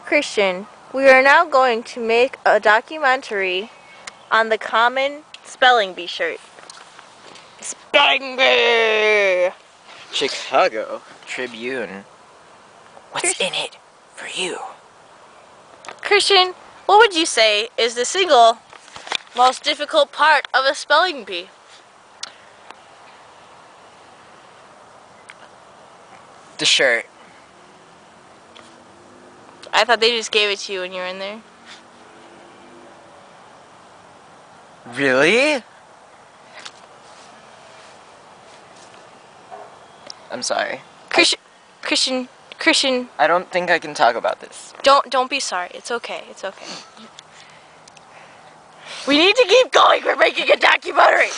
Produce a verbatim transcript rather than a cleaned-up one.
Christian, we are now going to make a documentary on the common spelling bee shirt. Spelling bee! Chicago Tribune. What's Chris- in it for you? Christian, what would you say is the single most difficult part of a spelling bee? The shirt. I thought they just gave it to you when you were in there. Really? I'm sorry. Christian, Christian, Christian, I don't think I can talk about this. don't don't be sorry. It's okay. It's okay. We need to keep going. We're making a documentary.